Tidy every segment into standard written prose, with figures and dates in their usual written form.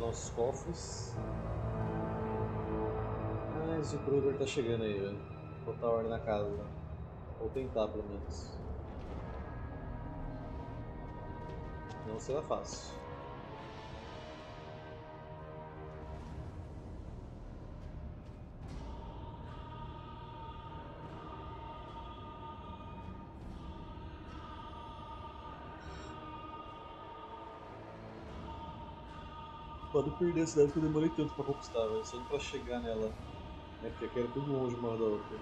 nossos cofres. Mas o Kruger tá chegando aí, velho. Botar ordem na casa. Ou tentar, pelo menos. Não será fácil. Pode perder a cidade que eu demorei tanto pra conquistar, velho. Só pra chegar nela. Né? Porque aqui era tudo longe uma da outra.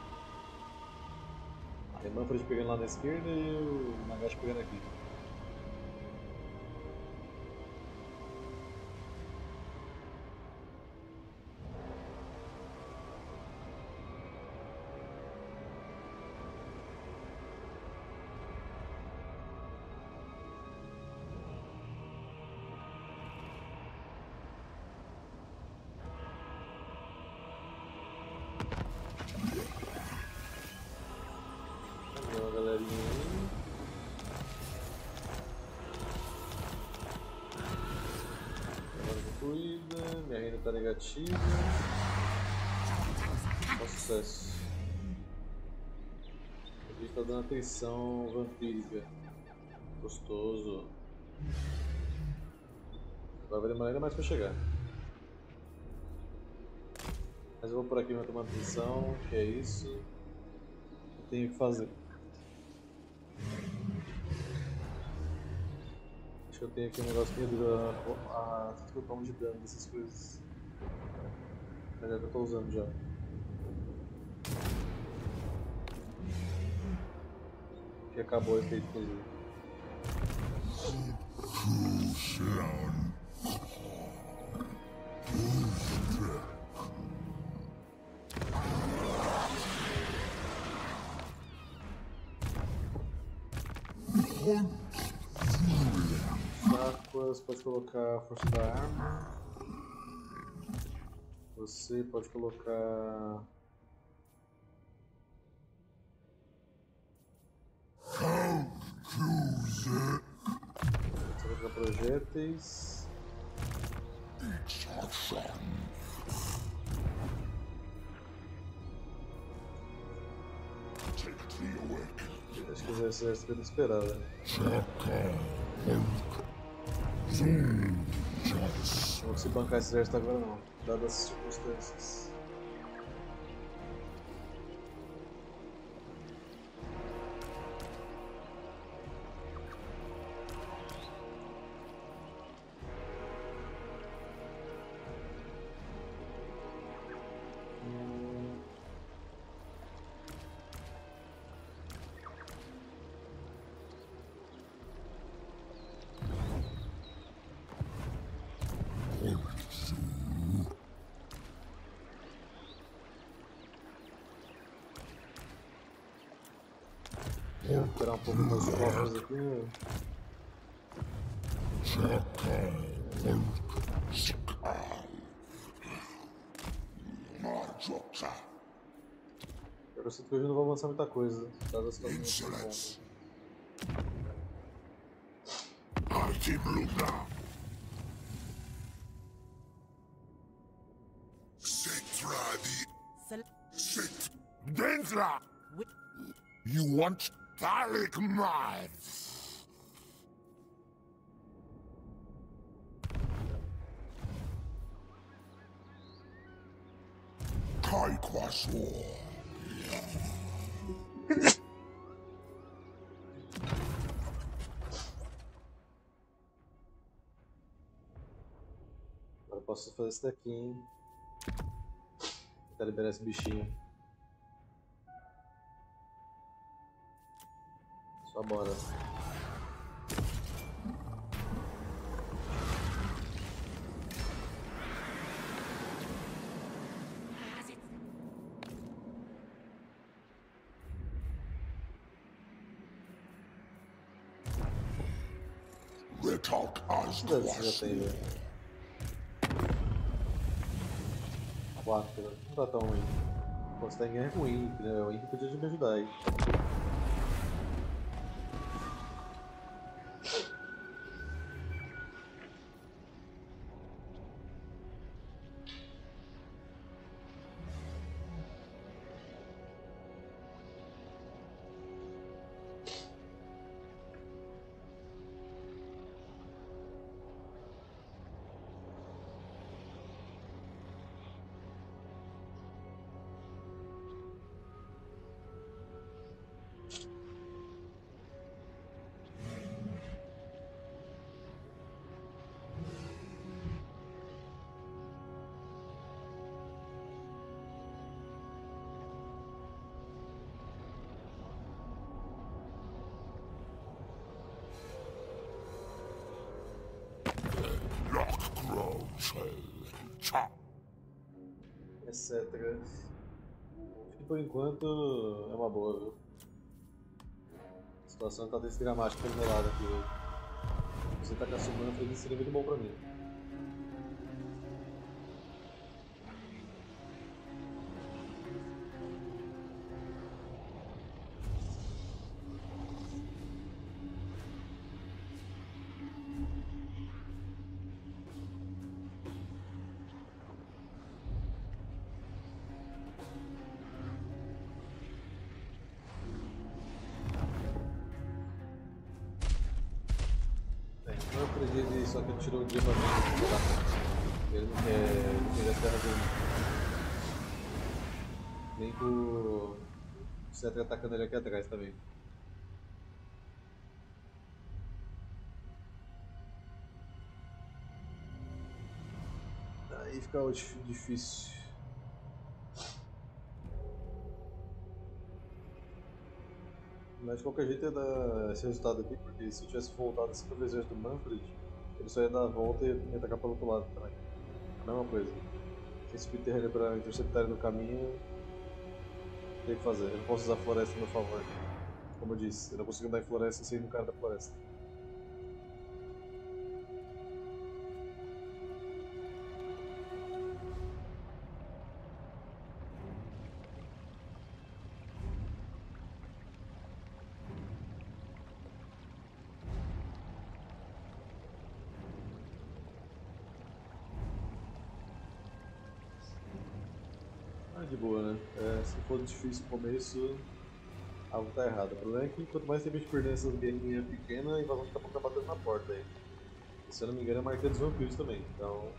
A Manfred pegando lá na esquerda e o Nagashi pegando aqui. Uma galerinha aí. Agora concluída. Minha renda tá negativa. Só sucesso. A gente tá dando atenção vampírica. Gostoso. Agora vai demorar ainda mais pra chegar. Mas eu vou por aqui pra tomar atenção, que é isso. Eu tenho que fazer. Acho que eu tenho aqui um negócio que reduz a total de dano dessas coisas. Mas é que eu tô usando já. Que acabou o efeito, inclusive. Aquas pode colocar a força da arma. Você pode colocar. Você vai colocar projéteis. Acho que esse exército vai esperar, né? Não vou se bancar esse exército agora não, dadas as circunstâncias. Vou recuperar um pouco meus cofres aqui. Eu sinto que hoje não vou avançar muita coisa, dadas as situações. Dendra! You want Thalic Myth? Kaikwasor. Agora eu posso fazer isso daqui, hein? Tentar liberar esse bichinho. Só bora. Quantos você já tem, velho? 4, não tá tão ruim. Pô, você tá em guerra com o Imp, né? O Imp podia me ajudar aí. etc. E por enquanto é uma boa, viu? A situação tá desse dramática pro meu lado aqui hoje. Você tá com a Manfred, isso seria muito bom pra mim. Eu acredito só que ele tirou o dia pra mim. Ele não quer defender a terra dele. Nem com o Cetri atacando ele aqui atrás também. Aí fica difícil. Mas de qualquer jeito ia dar esse resultado aqui, porque se eu tivesse voltado assim pro exército do Manfred, ele só ia dar a volta e ia atacar pelo outro lado também. A mesma coisa. Se esse subterrâneo pra interceptar ele no caminho, tem que fazer. Eu não posso usar a floresta a meu favor. Como eu disse, eu não consigo andar em floresta sem ir no cara da floresta. De boa, né? Se for difícil no começo, algo tá errado. O problema é que quanto mais tem bicho perdendo essas guerrinhas pequenas, a invasão tá batendo na porta aí. E, se eu não me engano, é a marca dos vampiros também, então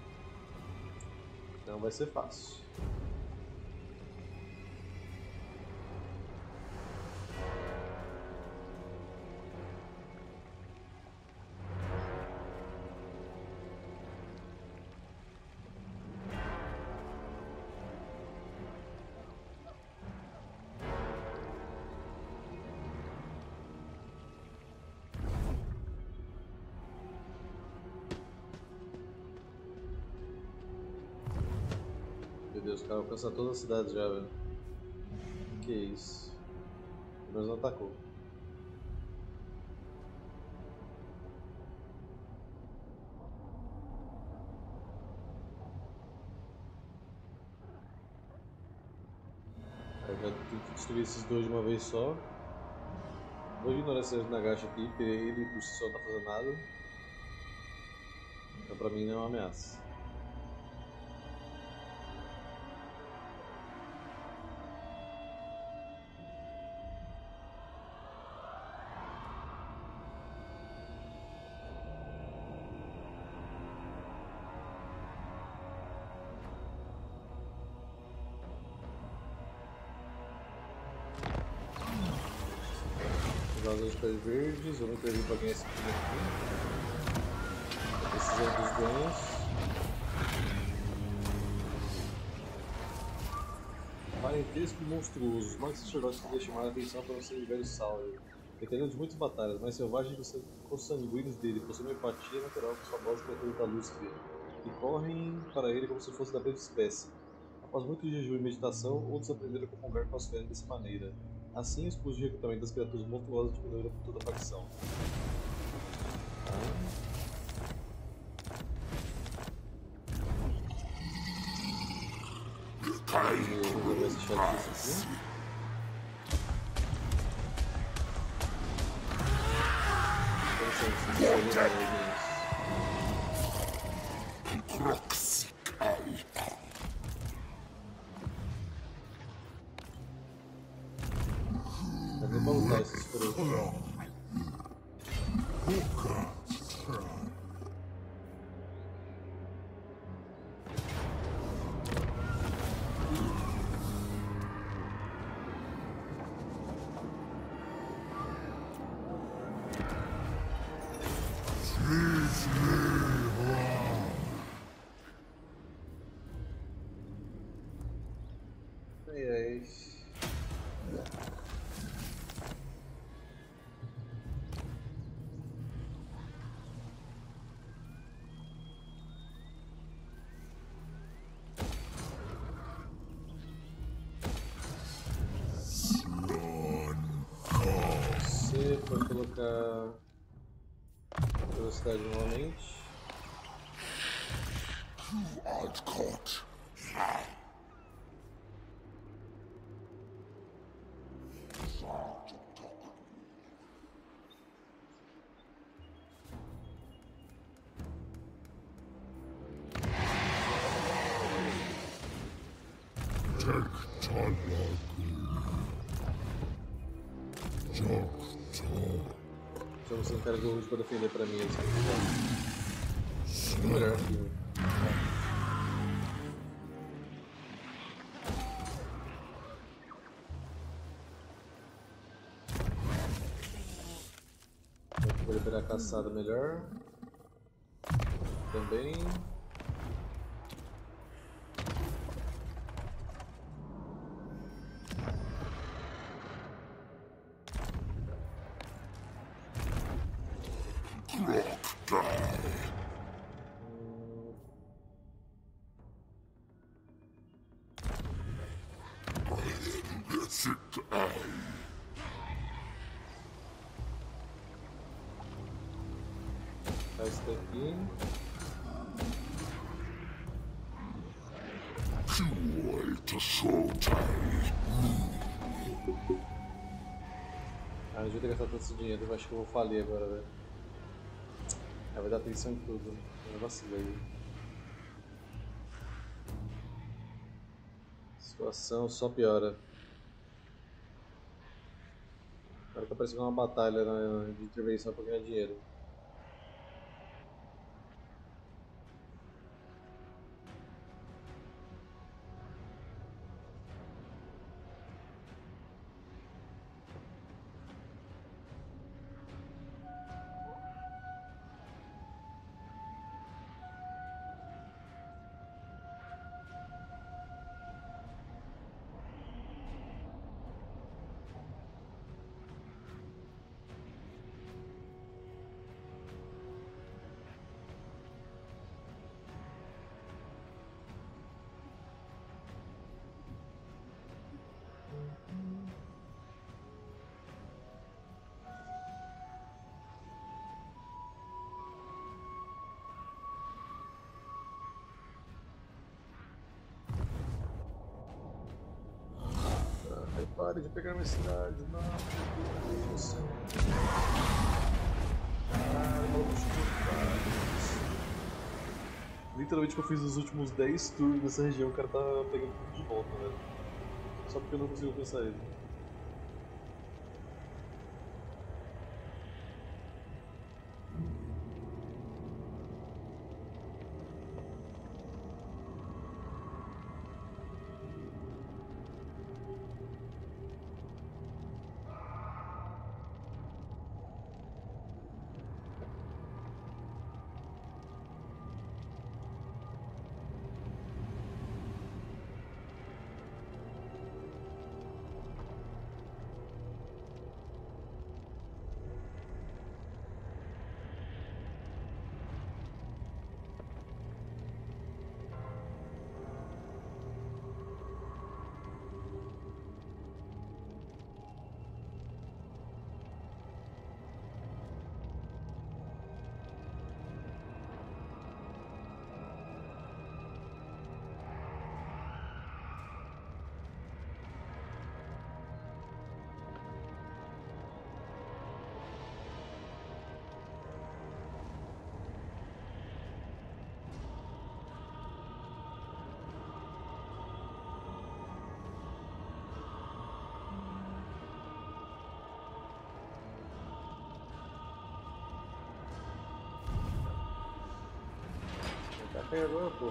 não vai ser fácil. Meu Deus, o cara alcança toda a cidade já, velho. Que isso? O menos não atacou. Eu já tenho que destruir esses dois de uma vez só. Vou ignorar esse Nagashi aqui, porque ele por si só não tá fazendo nada. Então pra mim não é uma ameaça. Usar os pés verdes, vamos intervir para ganhar esse primeiro aqui. Tô precisando dos ganhos. Parentesco monstruoso. Os magos sacerdotes podem chamar a atenção para você velho Sauer. Veterano de muitas batalhas, mais selvagem que os consanguíneos dele, possuem uma empatia natural com sua voz criatura da Lúcifer, e correm para ele como se fosse da mesma espécie. Após muito jejum e meditação, outros aprenderam a comungar com as fênix dessa maneira. Assim, os custos de recrutamento das criaturas monstruosas diminuíram por toda a facção. Vou resolver esse chat aqui. Cadê pra lutar esses por aí? pode colocar velocidade novamente. Art caught. Só você encarregou o Rude pra defender pra mim. É melhor que vou liberar a caçada melhor. Também. Faz isso daqui. Ah, não devia ter gastado todo esse dinheiro, eu acho que eu vou falir agora, velho. Vai dar atenção em tudo. Eu vacilei. A situação só piora. Agora que apareceu uma batalha de intervenção pra ganhar dinheiro. Pare de pegar minha cidade, não. Você. Literalmente que eu fiz os últimos 10 turnos nessa região, o cara tá pegando tudo de volta, velho. Só porque eu não consigo pensar ele. Ataca aí agora, pô.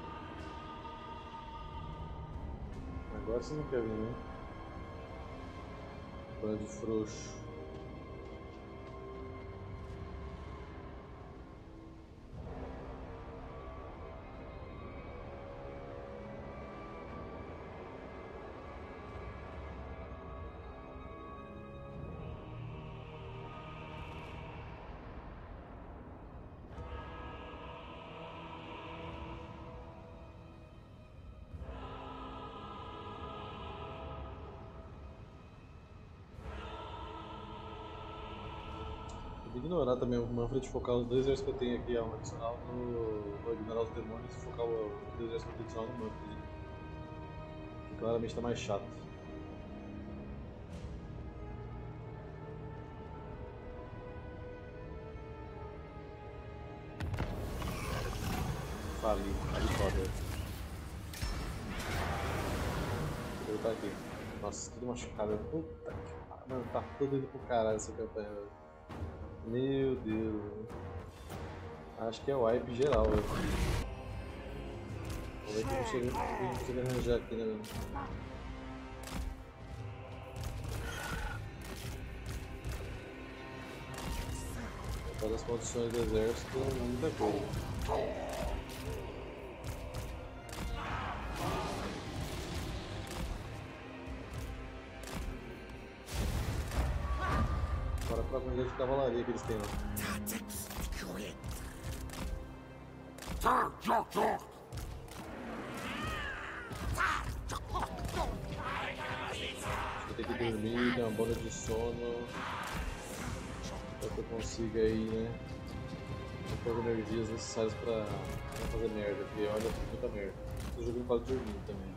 Agora você não quer vir, né? Bando de frouxo. Vou ignorar também o Manfred focar os 2 exércitos que eu tenho aqui, um adicional no. Vou ignorar os demônios e focar os 2 exércitos que eu tenho adicional no Manfred. Que claramente tá mais chato. Ali foda. Vou voltar aqui. Nossa, tudo machucado. Puta que pariu. Mano, tá tudo indo pro caralho essa campanha, velho. Meu Deus. Acho que é o wipe geral, velho. Vamos ver o que a gente consegue arranjar aqui, né, velho? Para as condições do exército, não é muita coisa. Bora pra quantidade de cavalaria que eles têm lá. Eu tenho que dormir, ter uma bola de sono. Para que eu consiga aí, né? Pôr energias necessárias pra não fazer merda, porque olha, tem muita merda. Tô jogando quase dormindo também.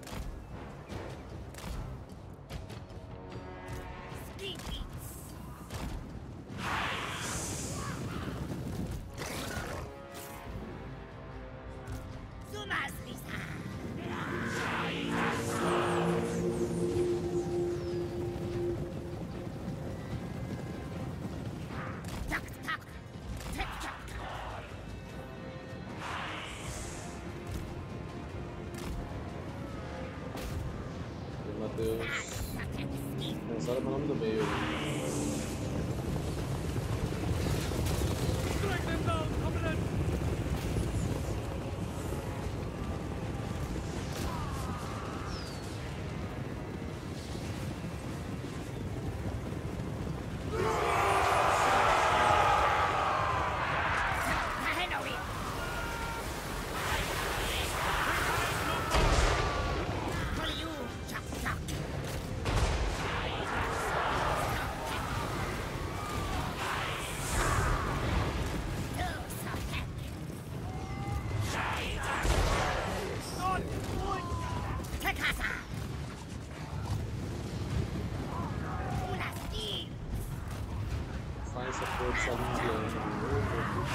Pensaram meu nome no meio. Faz essa porra dessa linha de ano.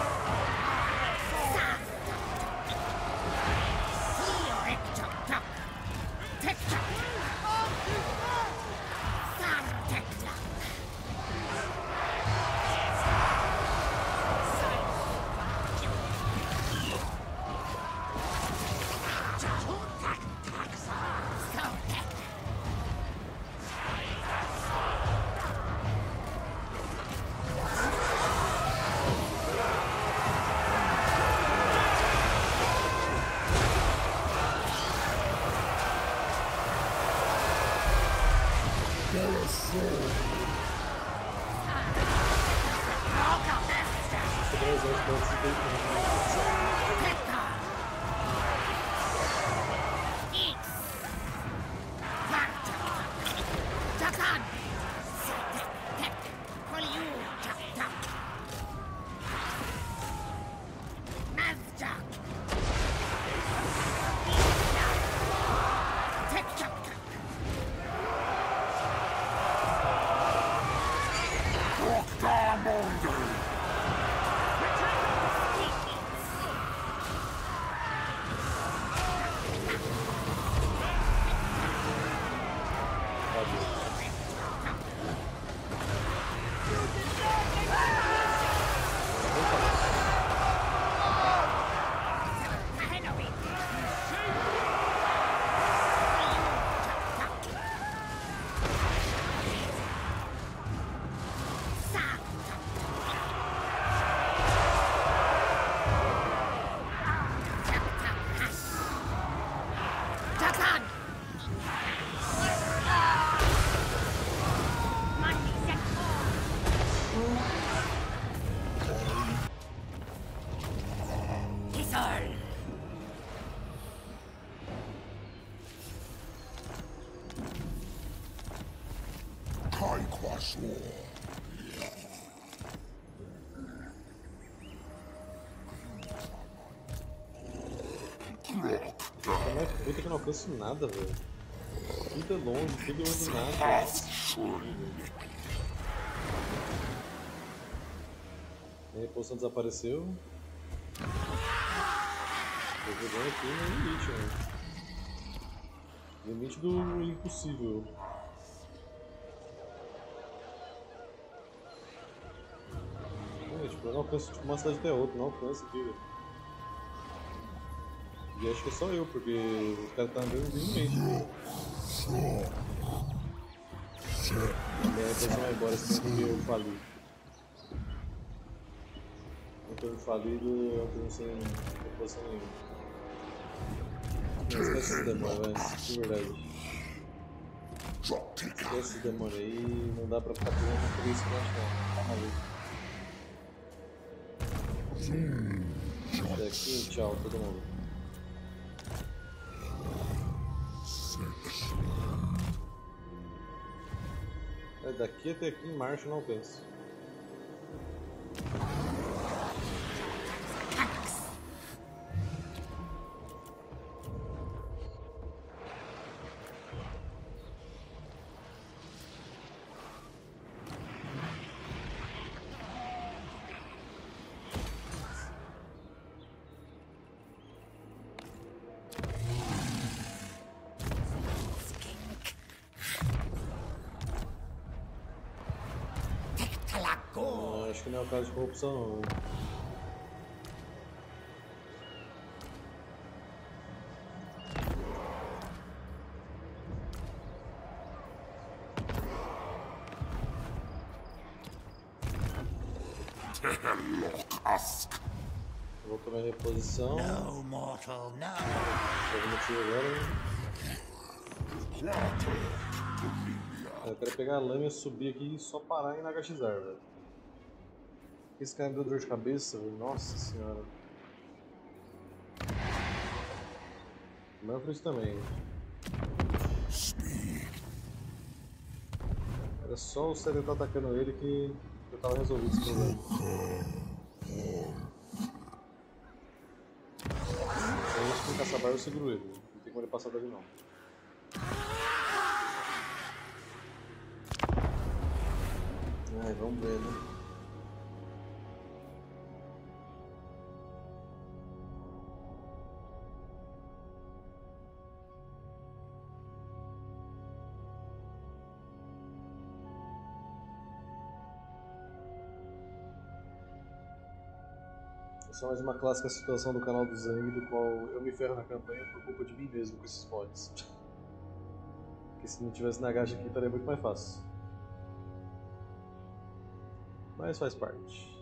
Talk. Puta que eu não alcanço nada, velho. Tudo é longe nada. Minha reposição desapareceu. Tô jogando aqui no limite, né? Limite do impossível. Tipo, eu não alcanço tipo, uma cidade até outra, não alcanço aqui, velho. E acho que é só eu, porque os caras estão andando livremente. Minha reposição vai embora assim porque eu fali. Não tô falido, eu não tenho sem reposição nenhuma. Não esquece esse demônio, velho. De verdade. Esquece esse demônio aí, não dá pra ficar pegando 3 pontos não, tá maluco. Até aqui, tchau, todo mundo. Daqui até aqui em marcha não penso. Acho que não é o caso de corrupção não. Vou comer reposição. No mortal, no. Eu quero pegar a lâmina, subir aqui e só parar em Nagashizar, velho. Esse cara me deu dor de cabeça, velho. Nossa senhora. Manfred também. Era só o Célio estar atacando ele que eu tava resolvido esse problema. Se a gente com caçabar eu seguro ele. Não tem como ele passar dali não. Ai, vamos ver, né? Essa é mais uma clássica situação do canal do Zang, do qual eu me ferro na campanha por culpa de mim mesmo com esses mods. Porque se não tivesse Nagashi aqui estaria muito mais fácil. Mas faz parte.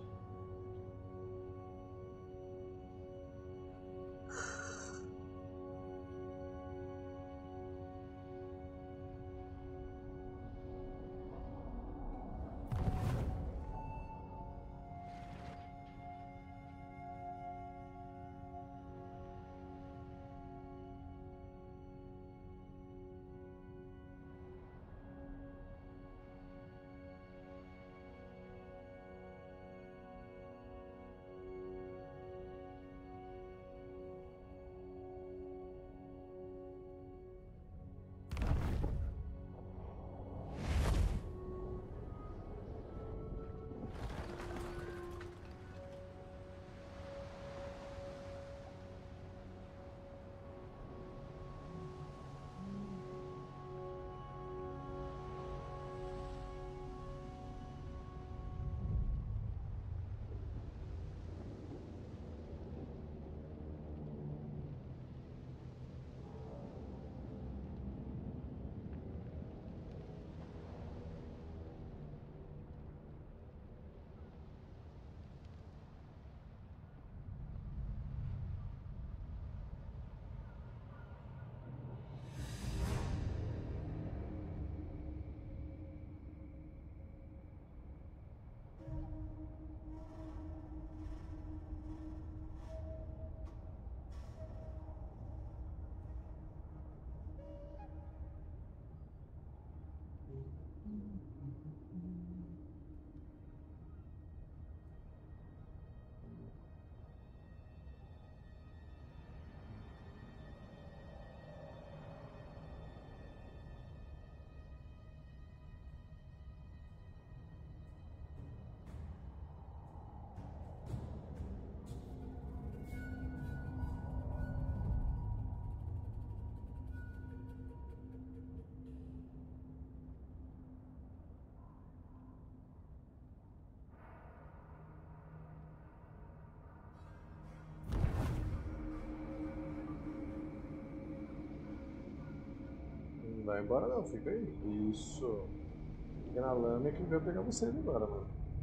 vai embora não, fica aí. Isso. Fica na lâmina que vai pegar vocês agora, mano.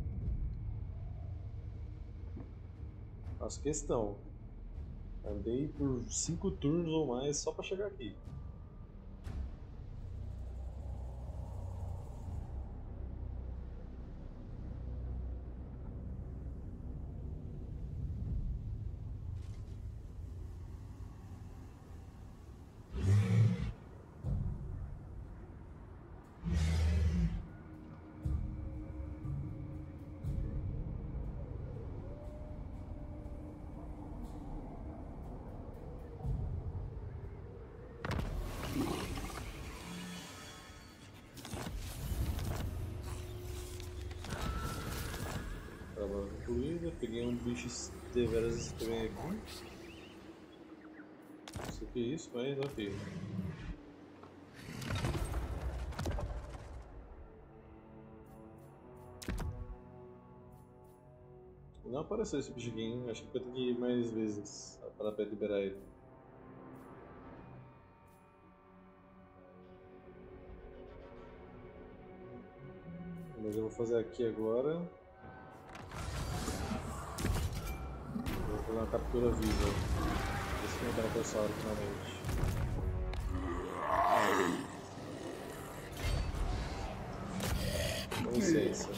Faço questão. Andei por 5 turnos ou mais só pra chegar aqui. Trabalho concluída, peguei um bicho deveras estranho aqui. Não sei o que é isso, mas ok. Não apareceu esse bicho aqui, acho que eu tenho que ir mais vezes para liberar ele. Mas eu vou fazer aqui agora. Vou fazer uma captura viva. Esse que não pessoal finalmente. Com licença.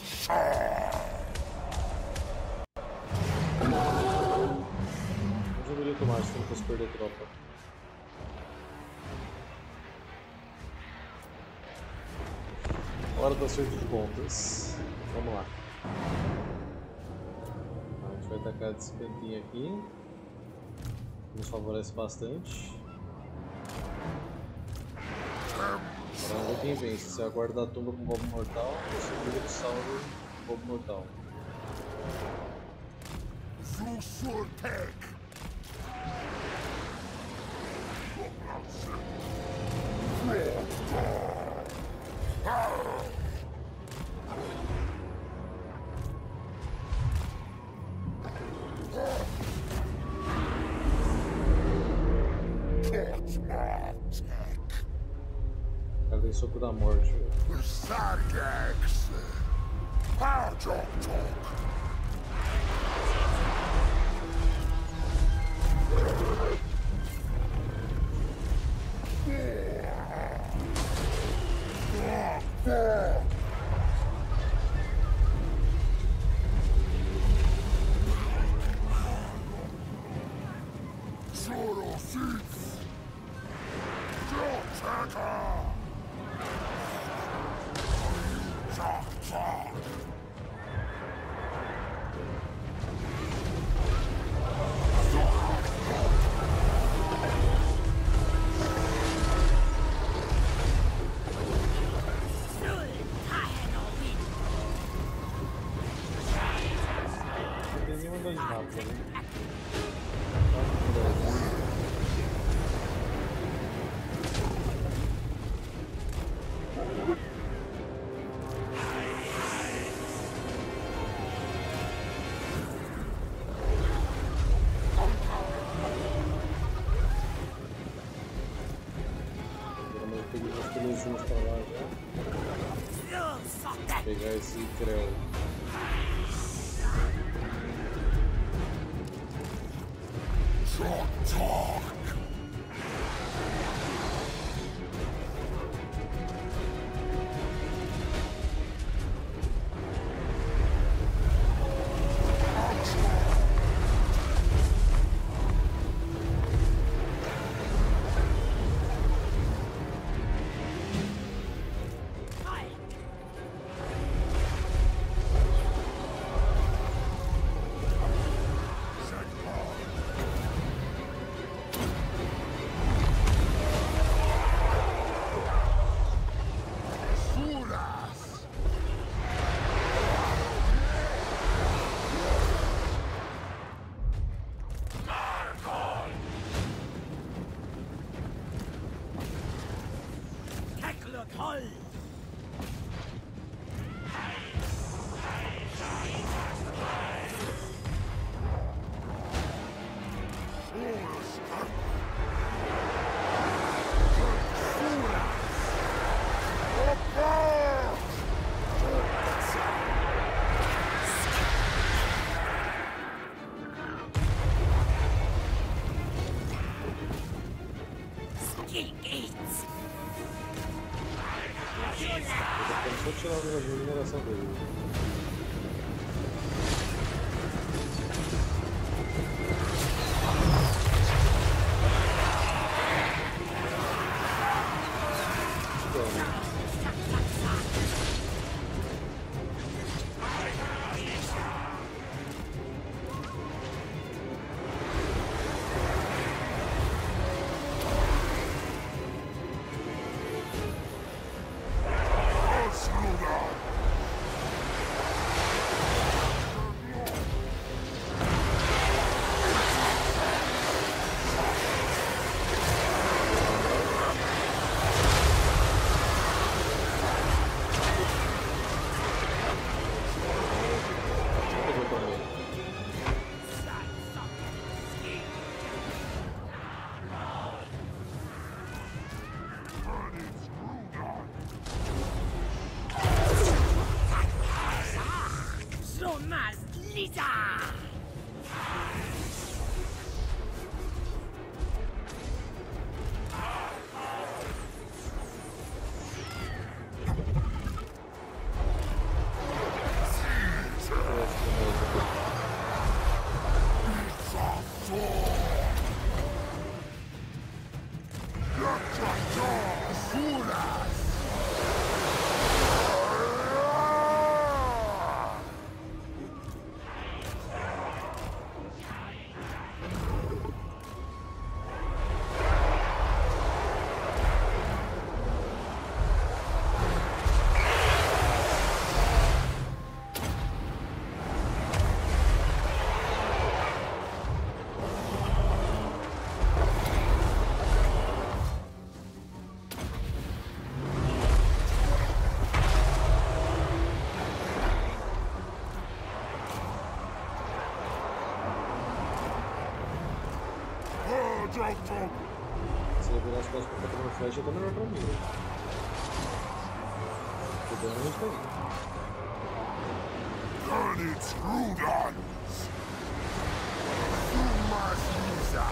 Mas eu deveria tomar, se não fosse perder tropa. Hora do acerto de contas. Vamos lá. A gente vai atacar esse cantinho aqui. Nos favorece bastante. Agora vamos ver quem vence. Se é a guarda da tumba com golpe mortal ou se é o líder salvo com golpe mortal. Cara, tem soco da morte, velho. Pegar esse creu. Eu tô tentando só tirar o negócio de mineração dele. Se eu virar as costas pra bater no flash, tá melhor pra mim. O dano tá aí. Burn its Rudons! Sumasiza!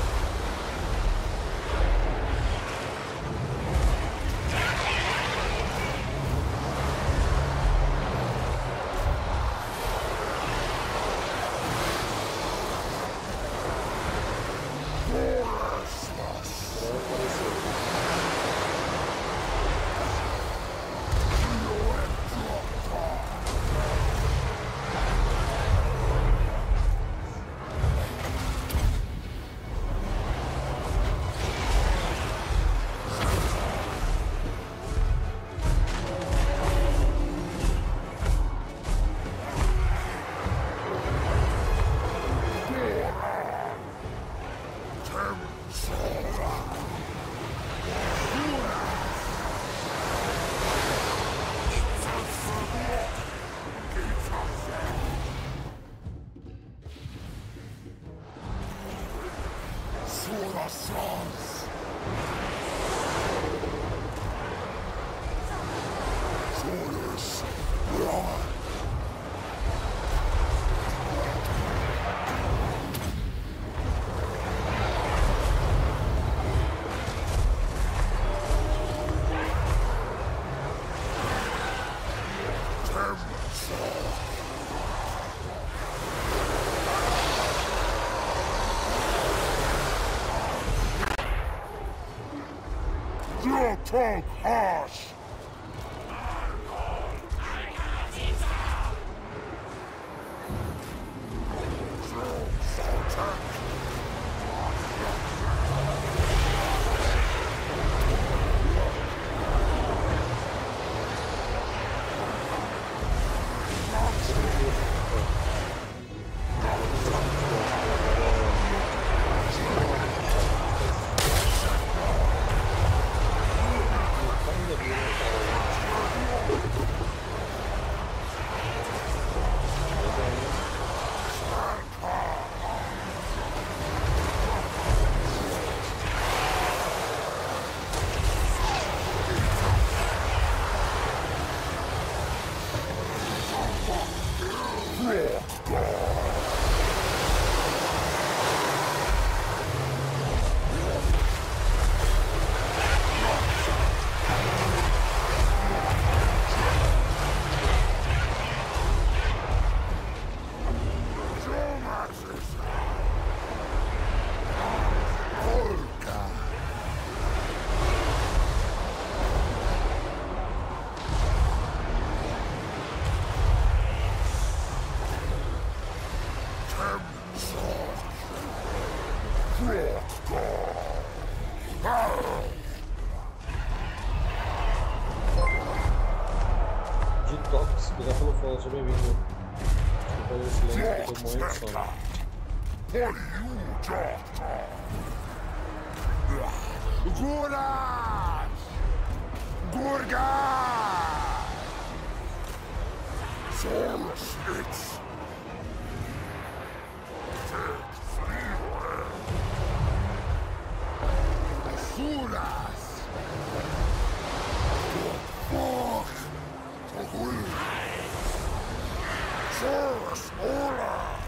Your tongue harsh! Fala, seja bem-vindo. Desculpa aí o silêncio, eu tô morrendo de sono. For you, Doctor! Guras! Gurgas! Soul Snitch! Suras! Fuck! Source Ola!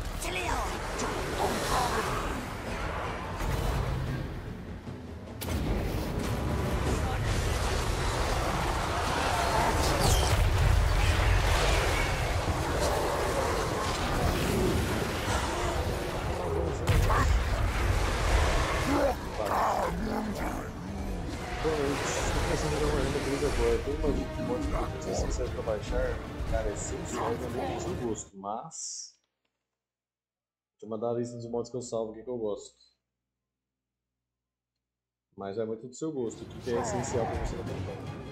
Tem uma dica de mods que não sei se serve pra baixar, cara, é sensual de amigo do seu gosto, mas deixa eu mandar a lista dos mods que eu salvo, o que eu gosto. Mas é muito do seu gosto, o que é essencial pra você na campanha.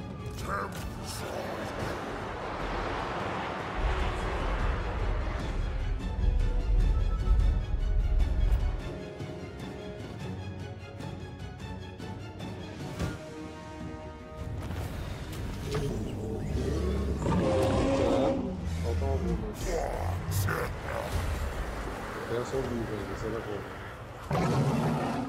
Faltam algumas. Eu sou vivo ainda, sei lá como.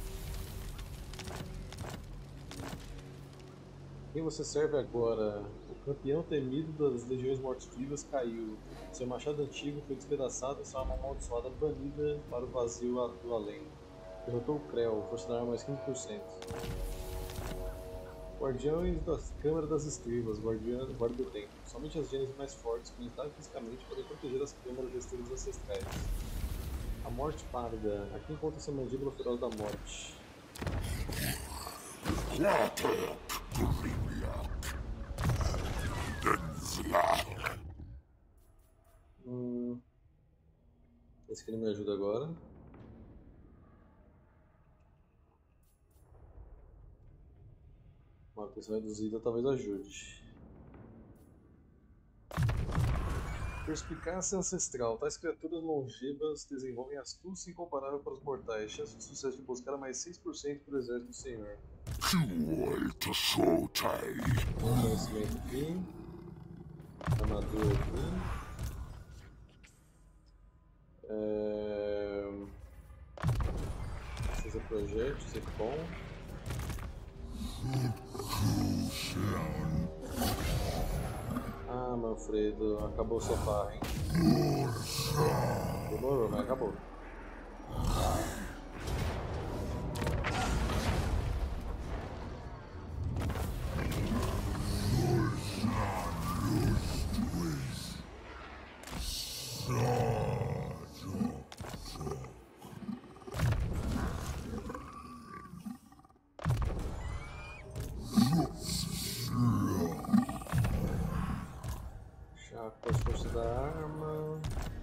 Quem você serve agora? O campeão temido das legiões mortos-vivas caiu. Seu machado antigo foi despedaçado e sua arma amaldiçoada banida para o vazio do além. Derrotou o Krell, força da arma mais 15%. Guardiões da Câmara das Estrelas, guarda do tempo. Somente as gênesis mais fortes, conectadas fisicamente, podem proteger as câmaras das estrelas ancestrais. A Morte Pálida. Aqui encontra-se a mandíbula feroz da morte. Esse aqui não me ajuda agora. Uma atenção reduzida talvez ajude. Perspicácia ancestral. Tais criaturas longevas desenvolvem astúcia incomparável para os mortais. Chance de sucesso de buscar a mais 6% para o exército do senhor. Conhecimento aqui. Armadura aqui. Precisa projétil, isso é bom. Ah, Manfredo, acabou o sofá, hein? Demorou, mas acabou. Com as forças da arma.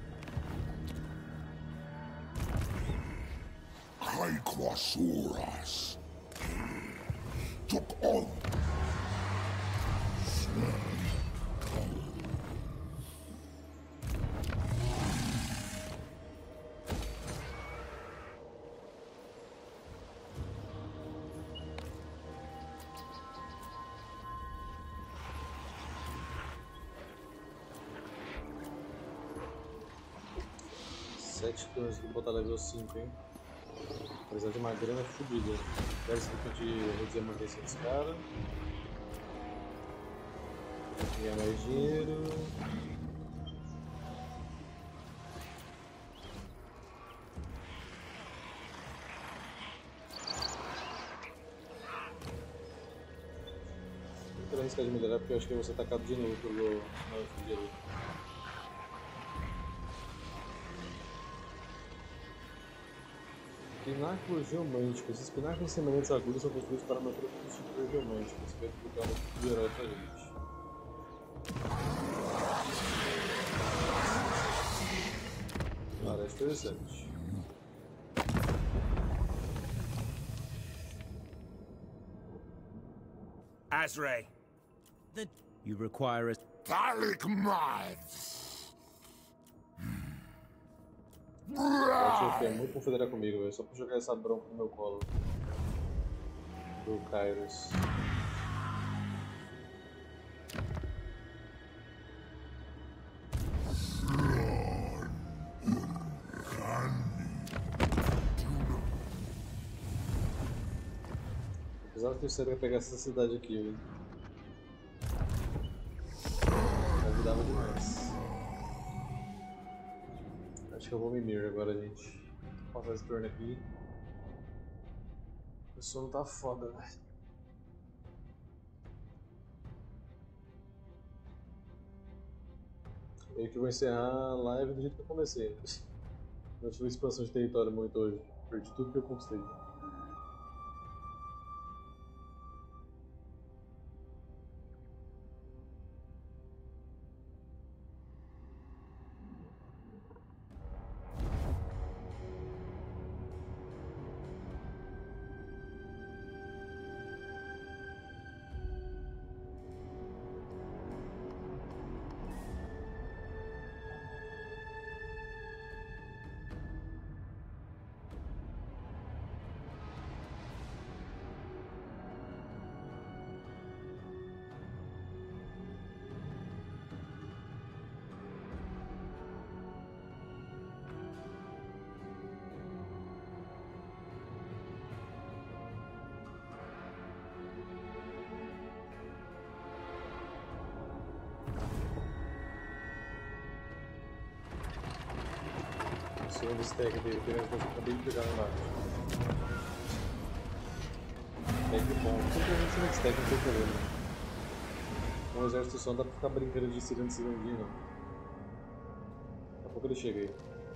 Hyquasaurus took on. Turnos de botar level 5, hein? Apesar de uma grana fodida. Quero esse tipo de reduzir a manutenção desse cara. Ganhar mais dinheiro. Não quero arriscar de melhorar porque eu acho que eu vou ser atacado de novo pelo Manfred. Pináculos geomânticos. Esses pináculos semelhantes a agulhas são construídos para manter o construtor geomântico. Isso vai colocar um tipo de herói pra gente. Parece interessante. Azrae. You require a... metallic might. Eu acho que é muito confederar comigo, velho. Só pra jogar essa bronca no meu colo. Do Kairos. Apesar de eu ter pegar essa cidade aqui, velho. Ajudava demais. Acho que eu vou Mimir agora, gente. Vou passar esse turno aqui. O sono tá foda, velho. Eu que vou encerrar a live do jeito que eu comecei. Não tive expansão de território muito hoje. Perdi tudo que eu conquistei. Segundo stack dele, que eu acabei de pegar lá embaixo. Stack bom, simplesmente segundo stack não tem problema. Com um exército só não dá pra ficar brincando de cirandinho não. Daqui a pouco ele chega aí.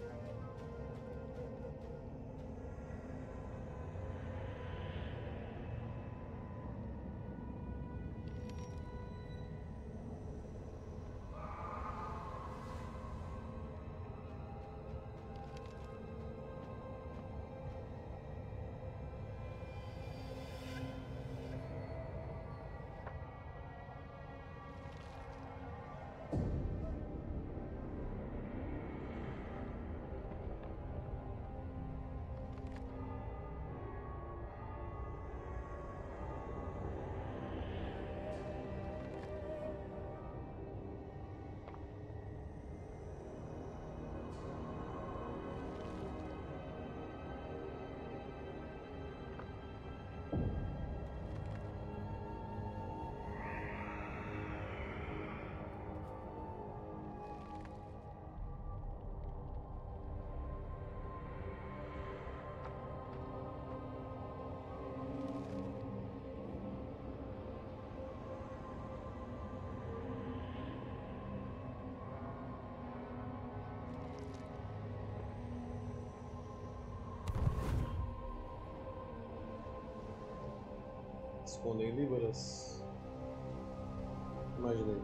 Escondem Líbaras. Imaginei.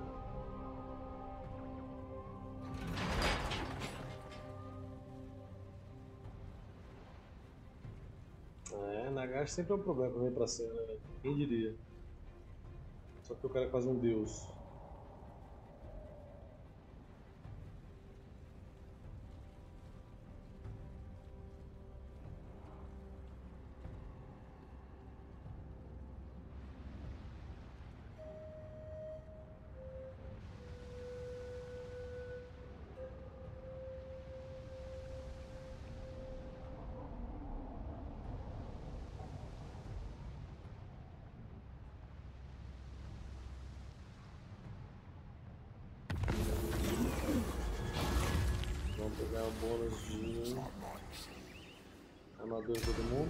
Nagash sempre é um problema pra vir pra cena, né? Quem diria? Só que o cara é quase um deus. Vamos pegar o bônus de armadura de todo mundo.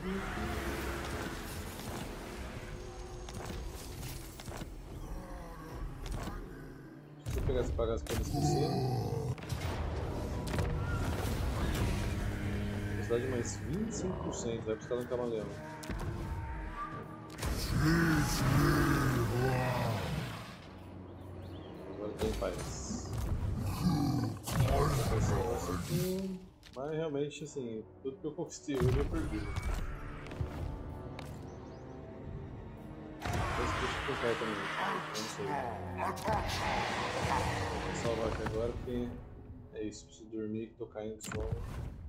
Deixa eu pegar esse bagaço pra não esquecer. Velocidade mais 25%, vai buscar no camaleão. Agora tem paz. Mas realmente, assim, tudo que eu conquistei hoje eu perdi. Deixa eu tentar também. Não sei. Vou salvar aqui agora porque é isso. Preciso dormir, tô caindo de sono.